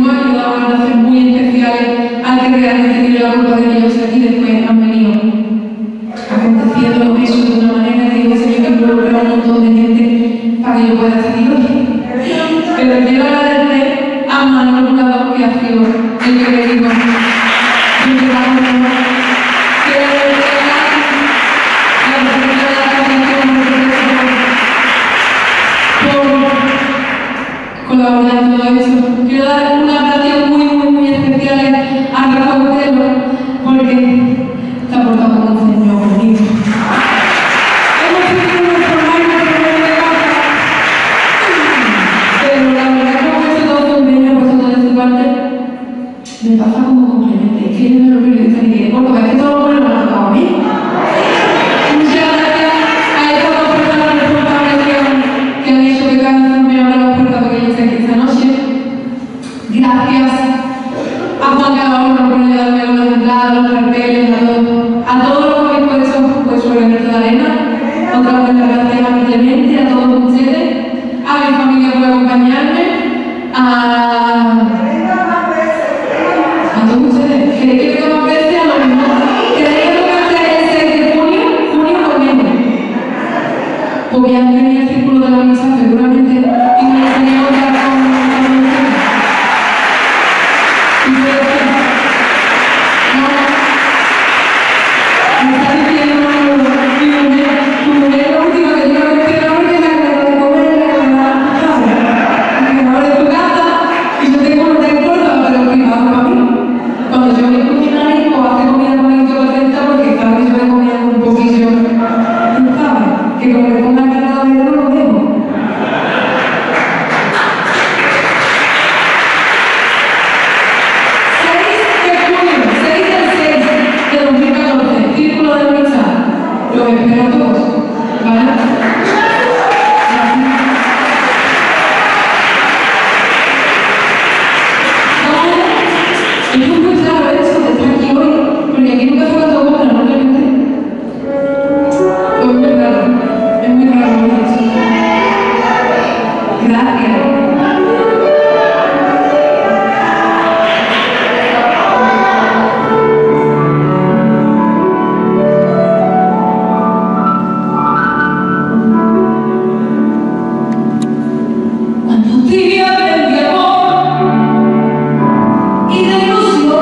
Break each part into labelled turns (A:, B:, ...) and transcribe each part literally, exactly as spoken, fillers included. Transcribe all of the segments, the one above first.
A: hemos ayudado a hacer muy especiales al que realmente tiene la culpa de que yo esté aquí. Después han venido aconteciendo eso de una manera que digo, Señor, que involucra a un montón de gente para que yo pueda estar aquí hoy. Pero quiero agradecer a Manuel Jugador, que ha sido el que le digo, colaborar en todo eso. Quiero dar una gracias muy, muy, muy especial a Rafa Botero, porque se ha portado como un señor conmigo. Hemos tenido nuestro baile de casa, pero la verdad que hemos hecho todo un empeño, puesto todo de su parte. Me pasa como con gente, es que yo no lo veo y ni que porque es que todo lo bueno me lo ha tocado a mí. Muchas gracias a estas dos personas responsables que han, que han hecho que cada vez me abra la puerta porque yo esté aquí esta noche. Gracias a Juan Calabón por ayudarme con los entradas, los carteles, a todos, a todos los que por eso fue su granito de arena. Otra vez las gracias a mi Clemente, a todos ustedes, a mi familia por acompañarme, a A todos ustedes, ¿queréis que venga más veces a lo mismo? ¿Queréis que venga el seis de junio? ¿Junio o menos? Pues voy a venir al círculo de la misa seguramente y me enseñé otra con ustedes. Y ustedes, no, me está diciendo mi mujer, tu mujer es la última que yo no quiero porque me acabo de comer y me acabo de me de tu casa y yo tengo un recuerdo, pero privado para mí. Cuando yo voy a cocinar y pues hace comida con el chocolate porque cada vez yo me comía un poquillo, ¿sabes? Que como me ponga cara de dedo lo dejo. seis de junio, seis del seis de dos mil catorce, Círculo de Amistad. Los espero a todos, ¿vale? Es muy claro eso de estar aquí hoy, porque aquí nunca se va a tomar, ¿no? Realmente. Es muy raro, es muy raro eso. Gracias. Cuando un día de amor y de ilusión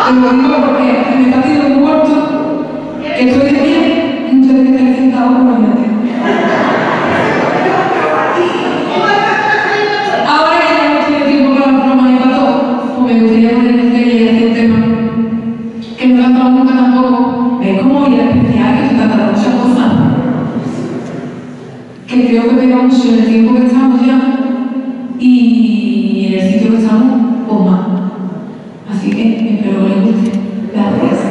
A: Te lo digo porque me está haciendo un corto, que estoy de pie, muchas veces estaré sentado por la mente. Ahora que ya no tiene tiempo para la broma ni para todo, pues me gustaría ponerme en serio y hacer un tema que no he cantado nunca tampoco. ¿Ves cómo ir a especial que se trata de muchas cosas? Que creo que pega mucho en el tiempo que estamos ya y en el sitio que estamos, pues más. Así que espero que les guste. Gracias.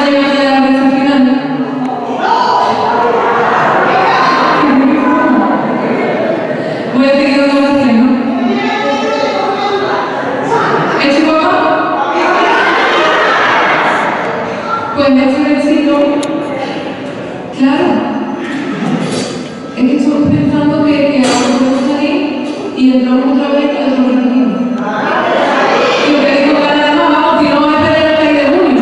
A: levante la cabeza al final. Voy a seguir dando más que no. ¿Es su papá? Pues me hace decirlo. Claro. Es que estoy pensando que, que ahora podemos salir y entramos otra vez y otro tranquilo. Y lo que digo, para no vamos, si no vamos a esperar el seis de junio.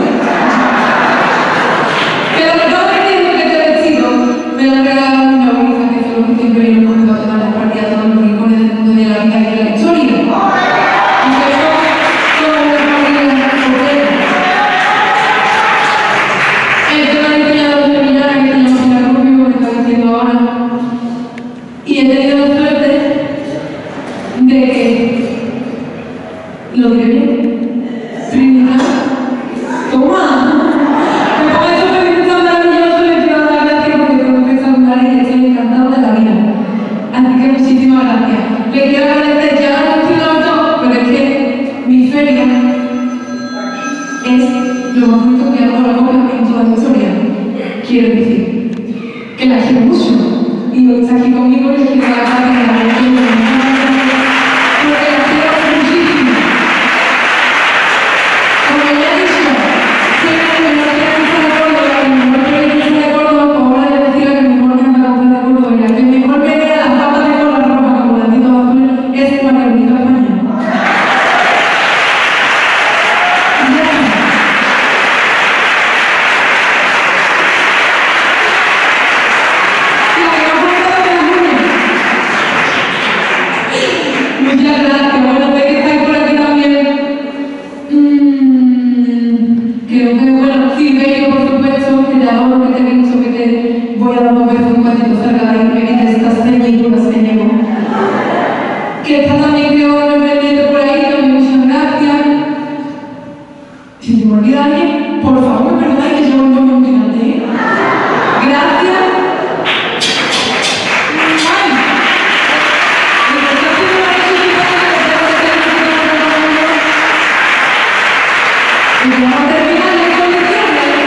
A: Pero lo que estaba diciendo es que este vestido me lo ha regalado mi novia, que fue lo que siempre vino con todas las partidas, todos los rincones del mundo de la vida y de la historia. Y que eso son una familia completa. El tema del diseñador de Millán, que se llama Pilar Rubio, que está diciendo ahora. Y he tenido la suerte de que lo diré bien. Trinidad. Toma. Me pongo eso que me gusta maravilloso y le quiero dar las gracias porque tengo que saludar y estoy encantado de la vida. Así que muchísimas gracias. Le quiero agradecer, ya lo he mencionado todo, pero es que mi feria es lo más bonito que hago la obra en toda la historia. Quiero decir que la quiero mucho. Y hoy está aquí conmigo y le quiero dar las gracias porque la quiero muchísimo. Como ya he dicho, siempre que me quiero estar de Córdoba, que mi mejor periodista de Córdoba, pues ahora le decía que mi mejor cantante de Córdoba y la que mejor me queda las papas de color roja con blanditos azules es María Bonita España. Y ya está. Muchas gracias. Bueno, sé que estáis por aquí también. Mm, creo que, bueno, sí, bello, por supuesto, que te adoro, que te pienso, que te voy a dar un beso un cuantito cerca de ahí, me quites esta seña y tú la seña. Que está también, creo, en el pendiente por ahí, también muchas gracias. Si se me olvida alguien, por favor, me perdonáis que yo no me olvidé, ¿eh? Gracias. Y vamos a terminar las condiciones.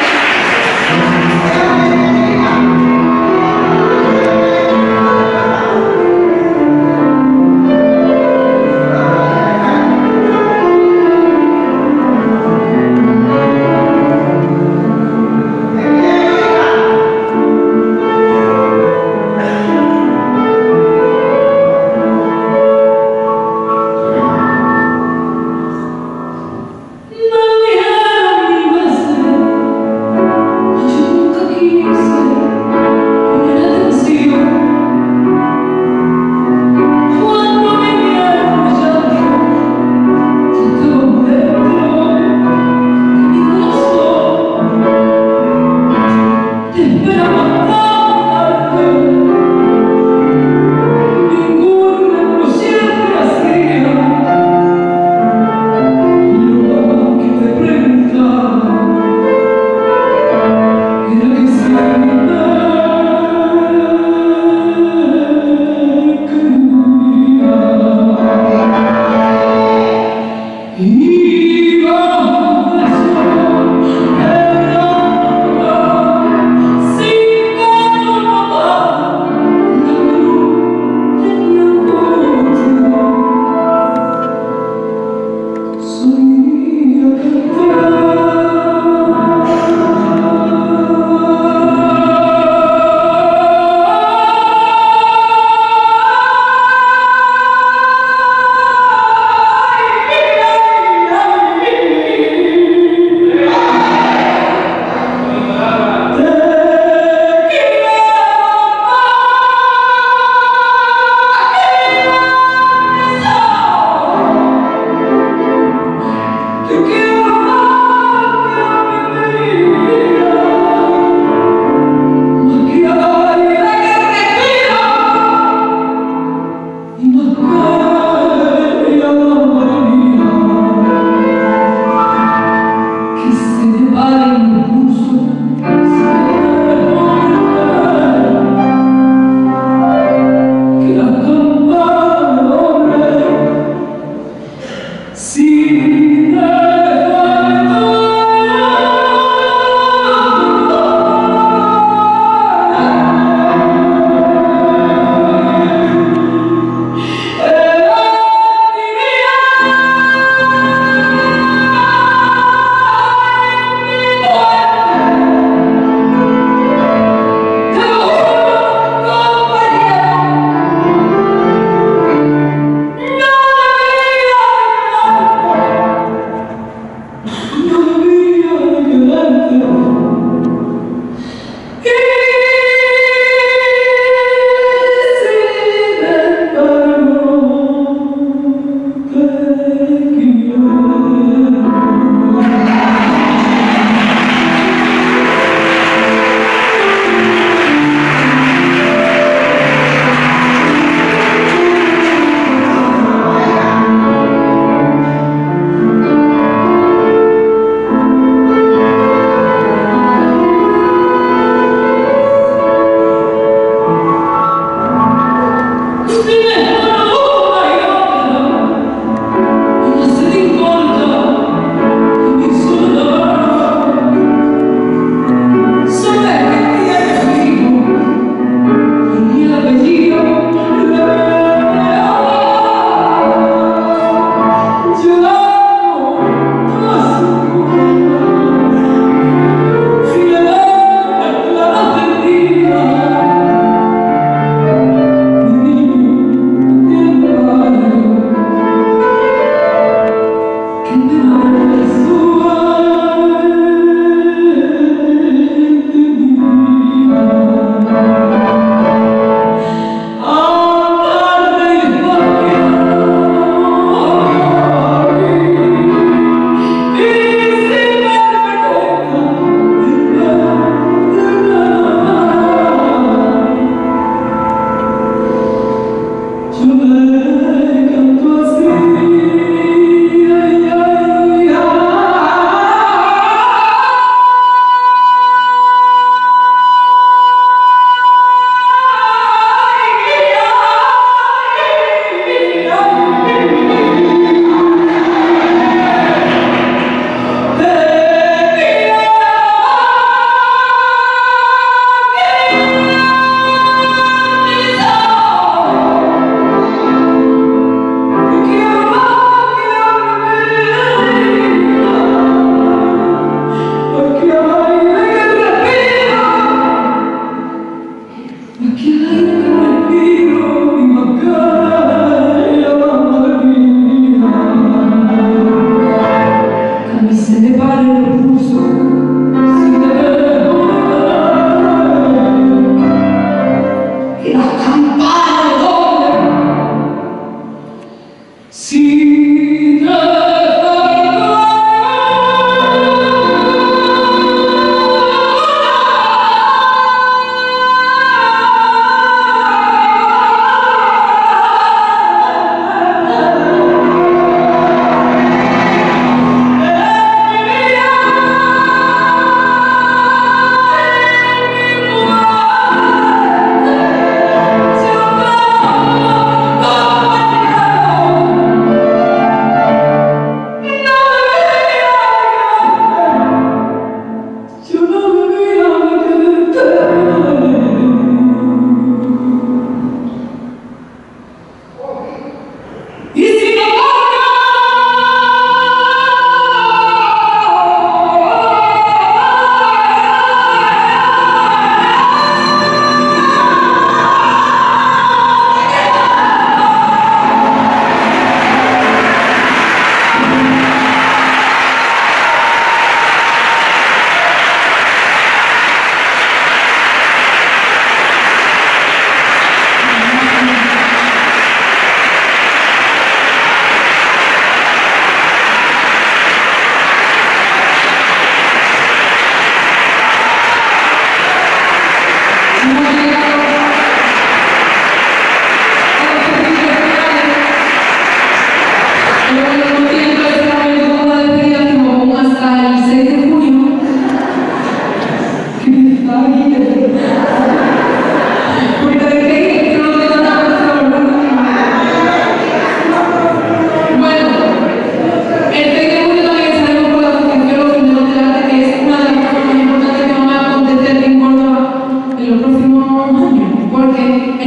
A: Sin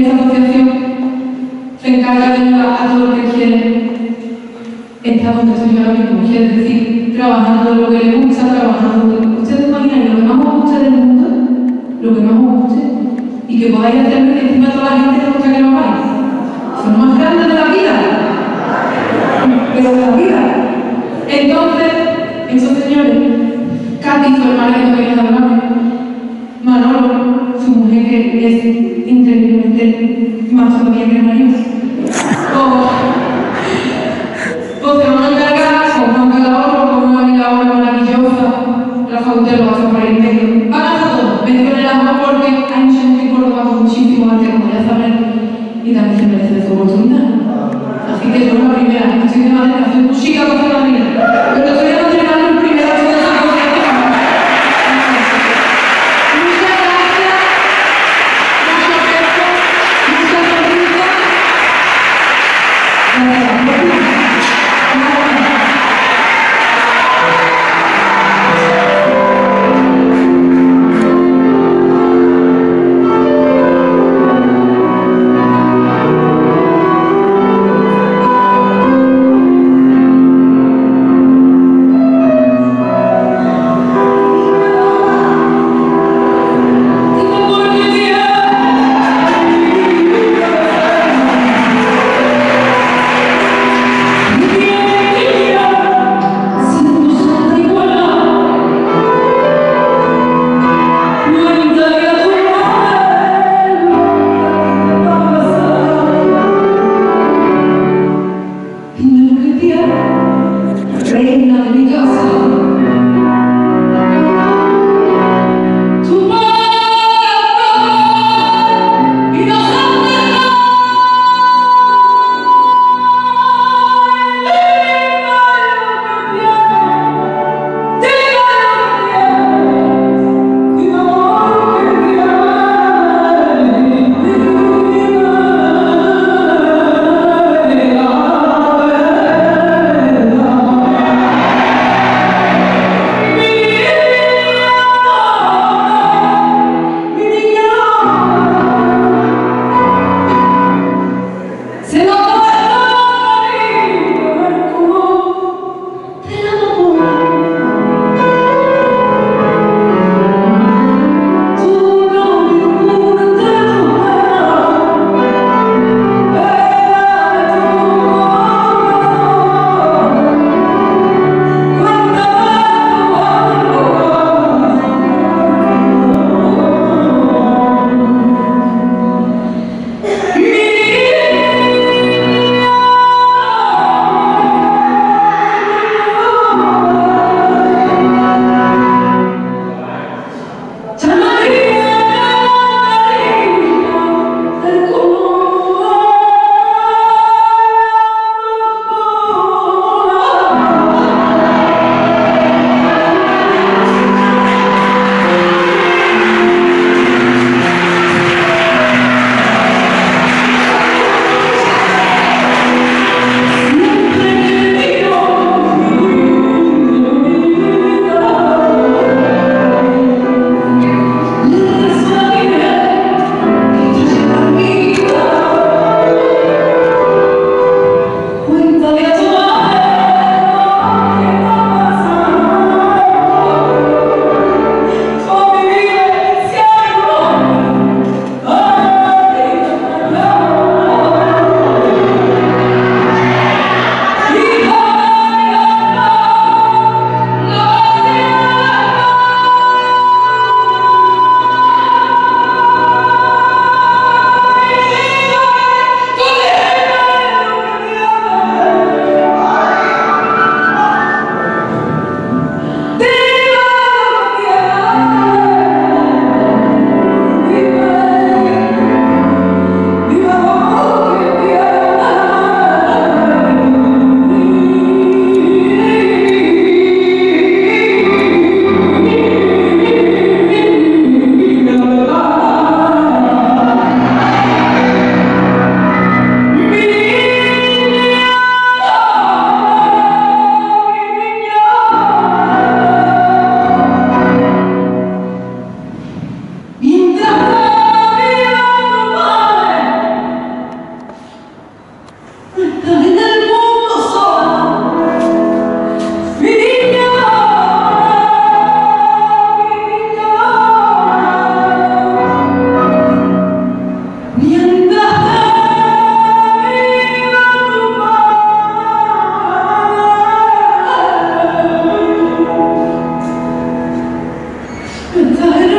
A: esta asociación se encarga de ayudar a todo lo que quiere. Está donde estoy ahora mismo, quiere decir, trabajando de lo que le gusta, trabajando de lo que... ¿Ustedes imaginan lo que más os guste del mundo? Lo que más os guste. Y que podáis hacerlo y que encima toda la gente le gusta que lo hagáis. Son más grandes de la vida. Pero de la vida. Entonces, esos señores, Katy, su hermana que no viene de hablarme, Manolo, su mujer que es increíblemente más todavía que marido, o, o se van a encargar con Juan Calahorro, con una amiga ahora maravillosa, Rafa Utero, va a ser por ahí en medio. Van a hacer todo, mencionen el amor porque hay mucha gente en Córdoba con muchísimo arte, como ya saben, y también se merece su oportunidad. Así que yo la primera, estoy de madera, hacer música con la vida. Pero estoy de madera en primera, estoy de madera. Muchas gracias, mucho beso, mucha sonrisa. 자,